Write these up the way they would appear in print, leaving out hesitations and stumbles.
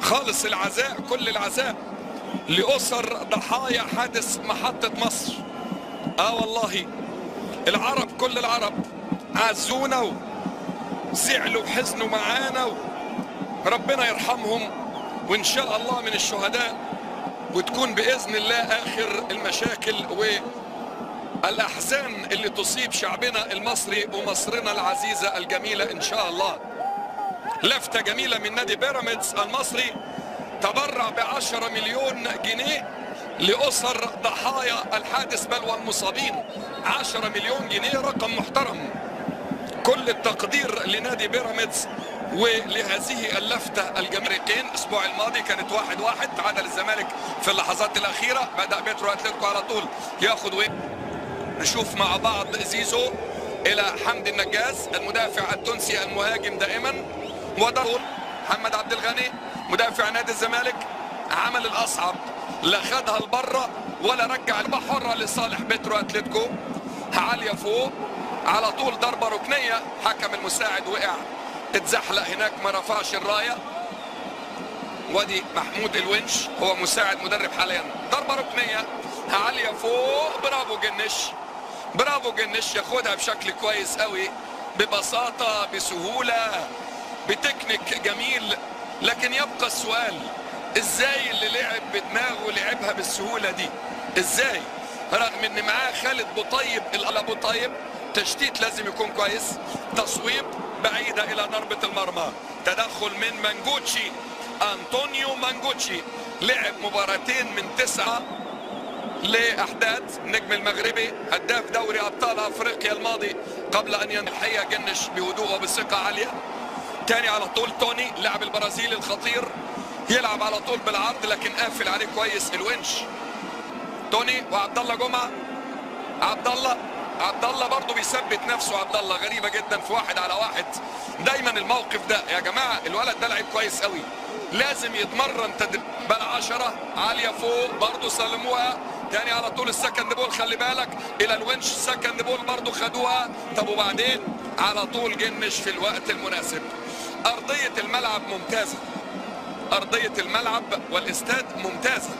خالص العزاء، كل العزاء لأسر ضحايا حادث محطة مصر. والله العرب، كل العرب عزونا وزعلوا وحزنوا معانا، ربنا يرحمهم وإن شاء الله من الشهداء، وتكون بإذن الله آخر المشاكل والأحزان اللي تصيب شعبنا المصري ومصرنا العزيزة الجميلة إن شاء الله. لفتة جميلة من نادي بيراميدز المصري، تبرع ب10 مليون جنيه لأسر ضحايا الحادث بل والمصابين. 10 مليون جنيه رقم محترم. كل التقدير لنادي بيراميدز ولهذه اللفتة الجميلة. الأسبوع الماضي كانت 1-1 تعادل الزمالك في اللحظات الأخيرة، بدأ بيترو أتلتيكو على طول ياخد نشوف مع بعض زيزو إلى حمدي النجاز المدافع التونسي المهاجم دائما، ودخل محمد عبد الغني مدافع نادي الزمالك، عمل الأصعب، لا خدها لبره ولا رجع البحر حرة لصالح بيترو أتلتيكو، عالية فوق على طول، ضربة ركنية، حكم المساعد وقع اتزحلق هناك ما رفعش الراية. ودي محمود الونش هو مساعد مدرب حاليا، ضربة ركنية عالية فوق، برافو جنش، برافو جنش، ياخدها بشكل كويس قوي، ببساطة، بسهولة، بتكنيك جميل. لكن يبقى السؤال، ازاي اللي لعب بدماغه لعبها بالسهولة دي؟ ازاي؟ رغم ان معاه خالد بوطيب، بوطيب تشتيت لازم يكون كويس، تصويب بعيدة الى ضربة المرمى، تدخل من مانجوتشي، انطونيو مانجوتشي، لعب مباراتين من 9 لأحداث، نجم المغربي هداف دوري ابطال افريقيا الماضي قبل ان ينحي جنش بهدوء وبثقة عالية. تاني على طول توني، لاعب البرازيلي الخطير، يلعب على طول بالعرض لكن قافل عليه كويس الونش. توني وعبد الله جمعه، عبد الله برضه بيثبت نفسه، عبد الله غريبه جدا في 1 على 1. دايما الموقف ده يا جماعه، الولد ده لعيب كويس قوي، لازم يتمرن تدريب. بل 10 عاليه فوق برضه سلموها، تاني على طول السكند بول، خلي بالك الى الونش، السكند بول برضه خدوها. طب وبعدين على طول جنش في الوقت المناسب. ارضيه الملعب ممتازه، ارضيه الملعب والاستاد ممتازه،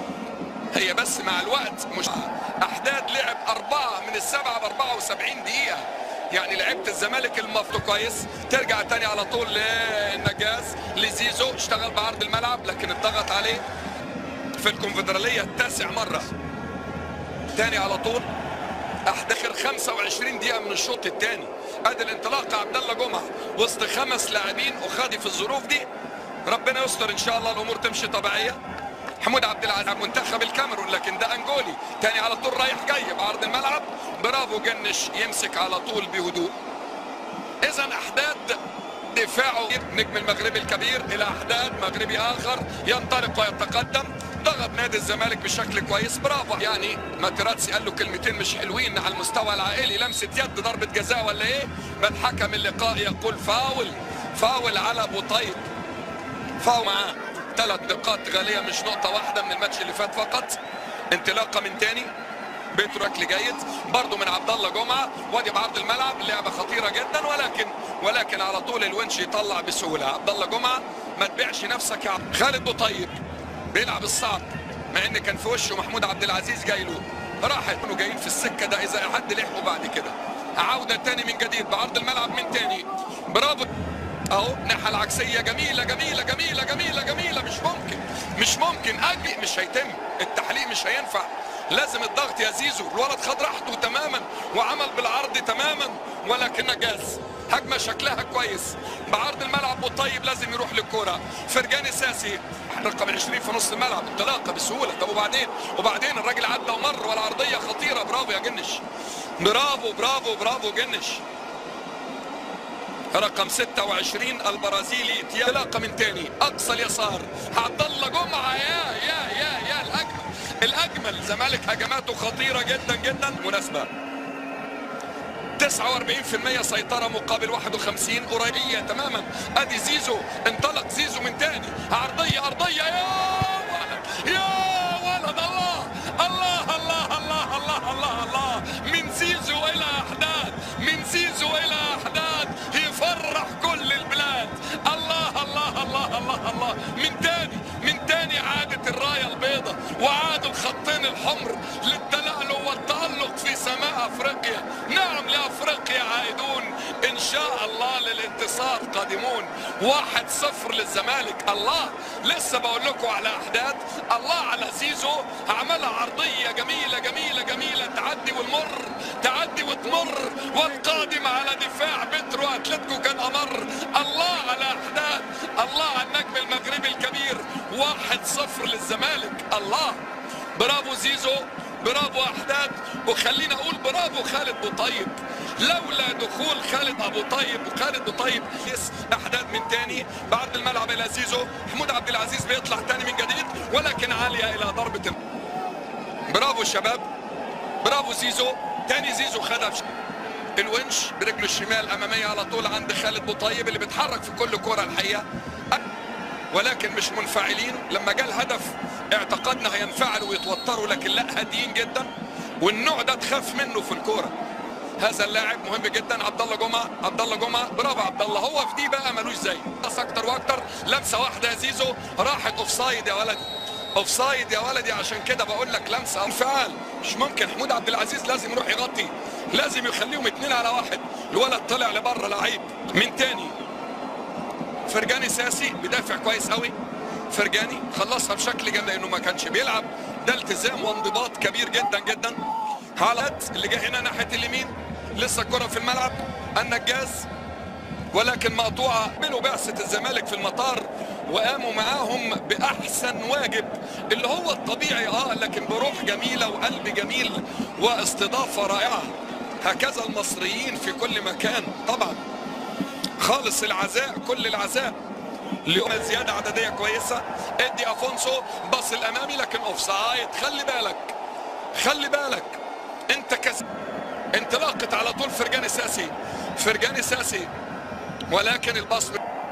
هي بس مع الوقت مش. احداد لعب 4 من ال7 ب74 دقيقه، يعني لعبت الزمالك المفروض كويس. ترجع تاني على طول للنجاز، لزيزو، اشتغل بعرض الملعب لكن اتضغط عليه في الكونفدراليه التاسع مره. تاني على طول اخر 25 دقيقه من الشوط الثاني، ادي الانطلاقه، عبد الله جمعه وسط 5 لاعبين وخادي في الظروف دي، ربنا يستر ان شاء الله الامور تمشي طبيعيه. محمود عبد العزيز منتخب الكاميرون لكن ده انجولي، تاني على طول رايح جاي بعرض الملعب، برافو جنش، يمسك على طول بهدوء. اذا احداد دفاعه، نجم المغربي الكبير الى احداد مغربي اخر ينطلق ويتقدم، ضغط نادي الزمالك بشكل كويس، برافو. يعني ماتيراتسي قال له كلمتين مش حلوين على المستوى العائلي، لمسه يد، ضربه جزاء ولا ايه؟ بل حكم اللقاء يقول فاول على بوطيب، فاول معاه. 3 نقاط غاليه مش نقطه واحده من الماتش اللي فات فقط. انطلاقه من تاني، بيترو ركل جيد برضه من عبد الله جمعه، وادي بعرض الملعب، لعبه خطيره جدا، ولكن على طول الونش يطلع بسهوله. عبد الله جمعه ما تبيعش نفسك يا خالد بوطيب، بيلعب الصعب مع ان كان في وشه محمود عبد العزيز جاي له، راحت انه جايين في السكه ده اذا حد لحقه بعد كده. عوده تاني من جديد بعرض الملعب من تاني، برافو اهو، الناحيه العكسيه، جميله جميله جميله جميله جميله، مش ممكن مش هيتم التحليق، مش هينفع، لازم الضغط يا زيزو. الولد خد راحته تماما وعمل بالعرض تماما، ولكن نجاز. هجمه شكلها كويس بعرض الملعب، وطيب لازم يروح للكره. فرجاني ساسي رقم 20 في نص الملعب، انطلاقه بسهوله. طب وبعدين الراجل عدى ومر، والعرضيه خطيره، برافو يا جنش، برافو جنش. رقم 26 البرازيلي، انطلاقه من تاني اقصى اليسار، عبد الله جمعه، يا الاجمل. الزمالك هجماته خطيره جدا جدا، مناسبه 49% سيطره مقابل 51، قريبيه تماما. ادي زيزو، انطلق زيزو من تاني، عرضيه يا ولد، الله من زيزو الى احداد، يفرح كل البلاد. الله من تاني الحمر للتلألؤ والتألق في سماء افريقيا. نعم لافريقيا عائدون ان شاء الله، للانتصار قادمون. 1-0 للزمالك. الله لسه بقول لكم على احداث. الله على زيزو، عملها عرضيه جميله جميله جميله، تعدي والمر، تعدي وتمر، والقادم على دفاع بترو اتلتيكو كان امر. الله على احداث، الله على النجم المغربي الكبير. 1-0 للزمالك. الله، برافو زيزو، برافو احداث، وخلينا اقول برافو خالد بوطيب. لولا دخول خالد ابو طيب وخالد بوطيب احداث من تاني بعرض الملعب الى زيزو. محمود عبد العزيز بيطلع تاني من جديد، ولكن عاليه الى ضربه. برافو الشباب، برافو زيزو. تاني زيزو خدها الونش برجله الشمال اماميه على طول عند خالد بوطيب اللي بيتحرك في كل كره الحقيقه، ولكن مش منفعلين. لما جاء الهدف اعتقدنا هينفعلوا ويتوتروا، لكن لا، هاديين جدا، والنوع ده تخاف منه في الكوره. هذا اللاعب مهم جدا، عبد الله جمعه. عبد الله جمعه، برافو عبد الله. هو في دي بقى ملوش زي، بس اكتر واكتر. لمسه واحده يا زيزو راحت اوفسايد يا ولدي، اوفسايد يا ولدي. عشان كده بقول لك لمسه انفعال مش ممكن. محمود عبد العزيز لازم يروح يغطي، لازم يخليهم 2-1. الولد طلع لبره، لعيب من تاني. فرجاني ساسي بيدافع كويس قوي. فرجاني خلصها بشكل جميل لانه ما كانش بيلعب. ده التزام وانضباط كبير جدا جدا. حالات اللي جه هنا ناحيه اليمين، لسه الكره في الملعب. النجاز، ولكن مقطوعه منه بعثه الزمالك في المطار، وقاموا معاهم باحسن واجب اللي هو الطبيعي، لكن بروح جميله وقلب جميل واستضافه رائعه. هكذا المصريين في كل مكان طبعا. خالص العزاء، كل العزاء. اليوم زياده عدديه كويسه. ادي افونسو باص الامامي، لكن اوفسايد. خلي بالك، خلي بالك، انت انطلاقه على طول فرجاني ساسي، فرجاني ساسي، ولكن الباص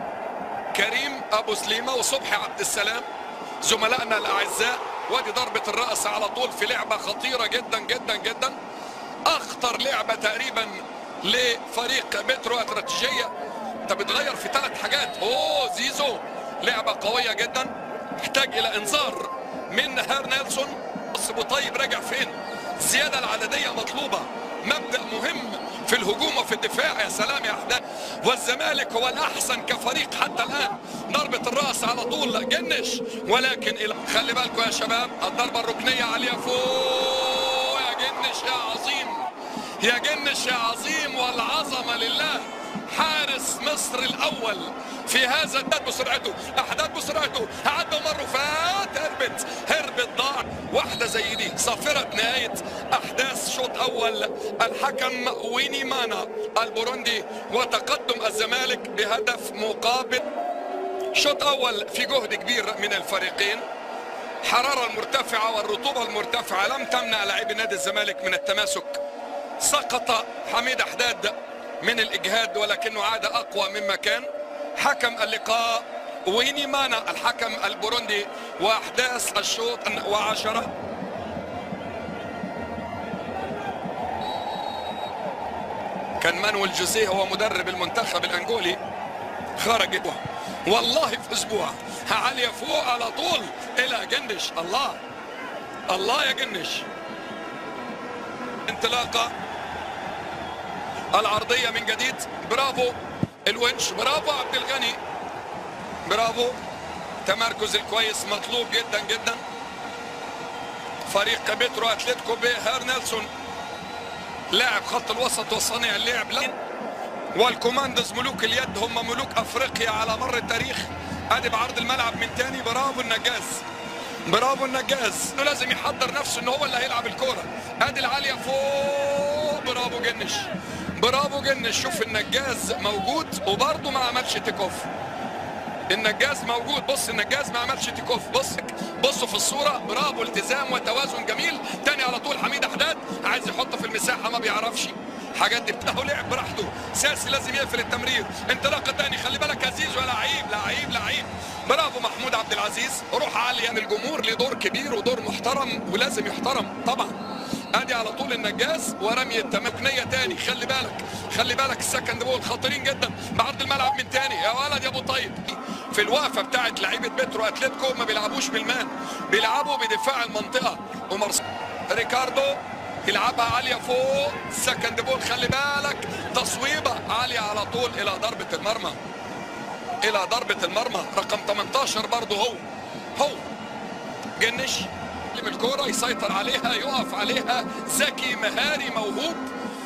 كريم ابو سليمه وصبحي عبد السلام زملائنا الاعزاء. وادي ضربه الراس على طول في لعبه خطيره جدا جدا جدا، اخطر لعبه تقريبا لفريق بترو استراتيجيه. انت بتغير في 3 حاجات. زيزو لعبه قويه جدا، محتاج الى انذار من هيرنيلسون. بص بوطيب راجع فين. الزياده العدديه مطلوبه، مبدا مهم في الهجوم وفي الدفاع. يا سلام يا احداث، والزمالك هو الاحسن كفريق حتى الان. ضربه الراس على طول جنش، ولكن خلي بالكم يا شباب، الضربه الركنيه عاليه فوق. يا جنش يا عظيم، يا جنش يا عظيم، والعظمه لله. حارس مصر الاول في هذا الدد بسرعته، احداث بسرعته، عدى مره فات، هربت ضاع. واحده زي دي صافره نهايه احداث شوط اول. الحكم ويني مانا البوروندي، وتقدم الزمالك بهدف مقابل. شوط اول في جهد كبير من الفريقين. الحراره المرتفعه والرطوبه المرتفعه لم تمنع لاعبي نادي الزمالك من التماسك. سقط حميد حداد من الاجهاد، ولكنه عاد اقوى مما كان. حكم اللقاء ويني مانا الحكم البوروندي. واحداث الشوط 10. كان مانويل جوزيه هو مدرب المنتخب الانجولي، خرج والله في اسبوع. عاليه فوق على طول الى جنش. الله الله يا جنش. انطلاقه العرضيه من جديد. برافو الونش، برافو عبد الغني، برافو. تمركز الكويس مطلوب جدا جدا. فريق بترو اتلتيكو بهيرنيلسون لاعب خط الوسط وصانع اللعب، والكوماندوز ملوك اليد هم ملوك افريقيا على مر التاريخ. ادي بعرض الملعب من تاني. برافو النجاز، برافو النجاز. لازم يحضر نفسه ان هو اللي هيلعب الكوره. ادي العاليه فوق. برافو جنش، برافو جنش. شوف النجاز موجود وبرضه ما عملش تيك اوف. النجاز موجود، بص النجاز ما عملش تيك اوف. بصوا في الصوره. برافو، التزام وتوازن جميل. تاني على طول حميد حداد عايز يحطه في المساحه، ما بيعرفش حاجات دي. اهو لعب براحته. ساسي لازم يقفل التمرير. انطلاقه تاني. خلي بالك يا زيزو، لعيب لعيب لعيب. برافو محمود عبد العزيز. روح عاليه. الجمهور له دور كبير ودور محترم ولازم يحترم طبعا. ادي على طول النجاز ورمي التمكنيه تاني. خلي بالك، خلي بالك السكند بول خطيرين جدا. بعرض الملعب من تاني. يا ولد يا ابو طيب. في الوقفه بتاعت لعيبه بترو اتلتيكو ما بيلعبوش بالمان، بيلعبوا بدفاع المنطقه. ريكاردو يلعبها عاليه فوق، سكند بول، خلي بالك، تصويبه عاليه على طول الى ضربه المرمى، الى ضربه المرمى. رقم 18 برضه هو جنش من الكوره، يسيطر عليها، يقف عليها، ذكي مهاري موهوب،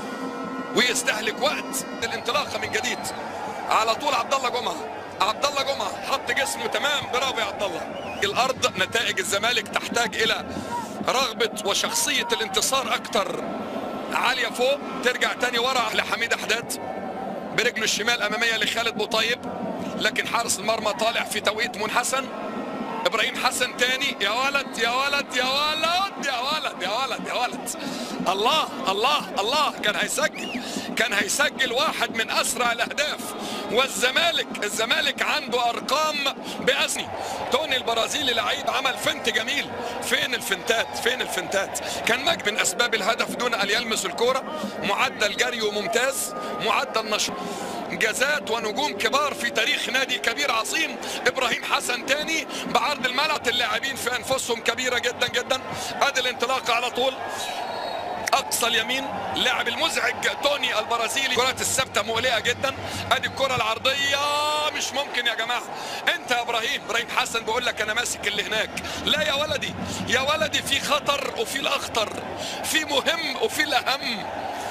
ويستهلك وقت الانطلاقه من جديد. على طول عبد الله جمعه حط جسمه تمام، برافو يا عبد الله. الارض نتائج الزمالك تحتاج الى رغبه وشخصيه الانتصار اكتر. عاليه فوق، ترجع تاني ورا لحميد حداد، برجله الشمال اماميه لخالد بوطيب، لكن حارس المرمى طالع في توقيت منحسن. ابراهيم حسن تاني، يا ولد يا ولد يا ولد يا ولد يا ولد يا ولد، الله الله الله، كان هيسجل واحد من اسرع الاهداف. والزمالك عنده ارقام بأسني. توني البرازيلي لعيب عمل فنت جميل. فين الفنتات؟ كان مجد من اسباب الهدف دون ان يلمس الكوره. معدل جريه ممتاز، معدل نشاط، انجازات ونجوم كبار في تاريخ نادي كبير عظيم. ابراهيم حسن تاني بعرض الملعب، اللاعبين في انفسهم كبيره جدا جدا. ادي الانطلاقه على طول اقصى اليمين، لاعب المزعج توني البرازيلي. كرات الثابته مقلقه جدا. ادي الكره العرضيه، مش ممكن يا جماعه. انت يا ابراهيم حسن بيقول لك انا ماسك اللي هناك. لا يا ولدي، في خطر وفي الاخطر، في مهم وفي الاهم،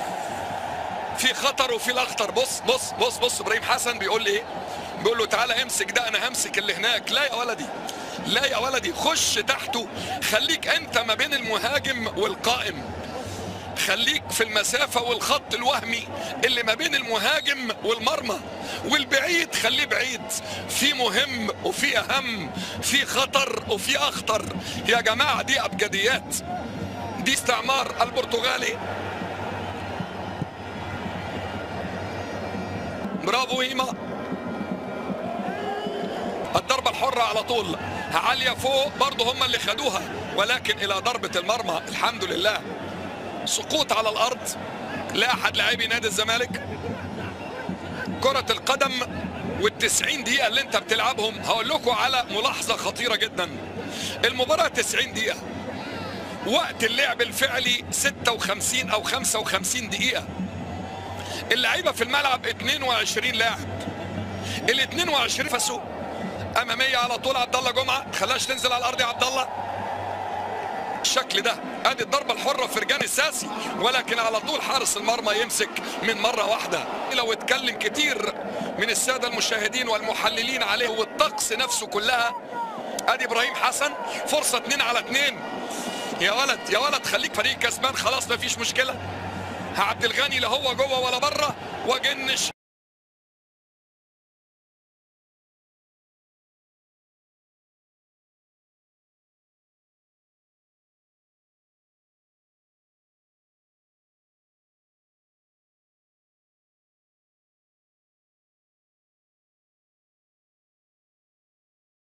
في خطر وفي الاخطر. بص ابراهيم حسن بيقول لي ايه؟ بيقول له تعالى امسك ده، انا همسك اللي هناك. لا يا ولدي، خش تحته، خليك انت ما بين المهاجم والقائم، خليك في المسافة والخط الوهمي اللي ما بين المهاجم والمرمى، والبعيد خليه بعيد. في مهم وفي اهم، في خطر وفي اخطر يا جماعة. دي ابجديات، دي استعمار البرتغالي. برافو هيما. الضربة الحرة على طول عالية فوق، برضه هم اللي خدوها، ولكن إلى ضربة المرمى. الحمد لله. سقوط على الأرض لأحد لاعبي نادي الزمالك. كرة القدم وال90 دقيقة اللي أنت بتلعبهم، هقول لكم على ملاحظة خطيرة جدا. المباراة 90 دقيقة، وقت اللعب الفعلي 56 أو 55 دقيقة. اللعيبة في الملعب 22 لاعب، ال 22 فسوا. اماميه على طول عبد الله جمعه، خلاش تنزل على الارض يا عبد الله الشكل ده. ادي الضربه الحره فرجاني الساسي، ولكن على طول حارس المرمى يمسك من مره واحده. لو اتكلم كتير من الساده المشاهدين والمحللين عليه والطقس نفسه كلها. ادي ابراهيم حسن، فرصه 2 على 2. يا ولد خليك فريق كسبان، خلاص مفيش مشكله. عبد الغني لا هو جوه ولا بره، وجنش